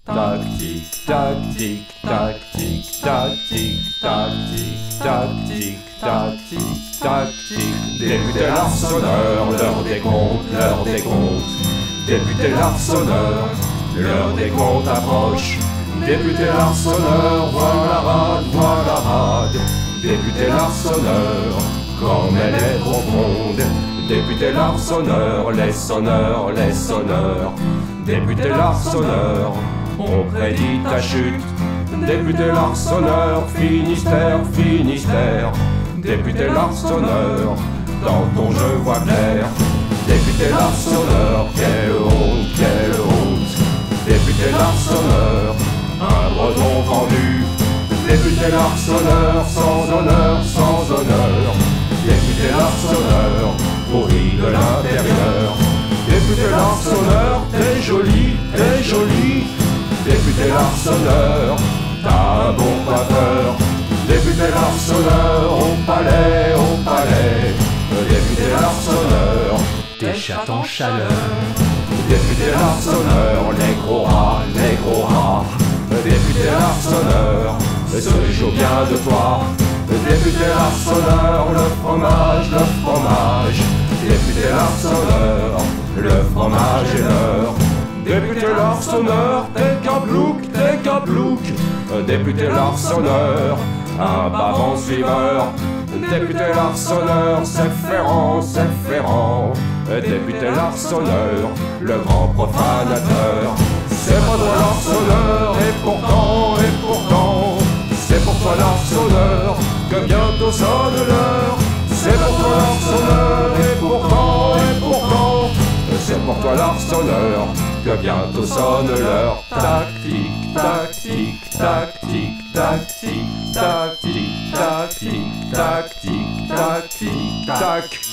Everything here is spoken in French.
Tac, tic, tac, tic, tac, tic, tac, tic, tac, tic, tac, tic, tac, tic, tac, tic. Député l'arseneur, l'heure des comptes, l'heure des comptes. Député l'arseneur, l'heure des comptes approche. Député l'arseneur, voilà rade, voilà rade. Député l'arseneur, comme elle est profonde. Député l'arseneur, les sonneurs, les sonneurs. Député l'arseneur, on prédit ta chute. Député l'arseneur, Finistère, Finistère. Député l'arseneur, dans ton jeu vois clair. Député l'arseneur, quelle honte, quelle honte. Député l'arseneur, un breton vendu. Député l'arseneur, sans honneur, sans honneur. Député l'arseneur, pourri de l'intérieur. Député l'arseneur, t'es joli, t'es joli. Député l'arseneur, t'as un bon coiffeur. Député l'arseneur, au palais, au palais. Député l'arseneur, Tes chattes en chaleur. député l'arseneur, les gros rats, les gros rats. Député l'arseneur, se joue bien de toi. Député l'arseneur, le fromage, le fromage. Député l'arseneur, le fromage est l'heure. Député l'arseneur, t'es gablouk, t'es gablouk. Député l'arseneur, un bavant suiveur. Député l'arseneur, c'est Ferrand, c'est Ferrand. Député l'arseneur, le grand profanateur. C'est pas toi l'arseneur, et pourtant, c'est pour toi l'arseneur, que bientôt sonne l'heure. C'est pour toi l'arseneur, et pourtant, c'est pour toi l'arseneur, que bientôt sonne l'heure. Tac, tic, tac, tic, tac, tic, tac, tic, tac, tic, tac, tic, tac, tic, tac, tic, tac.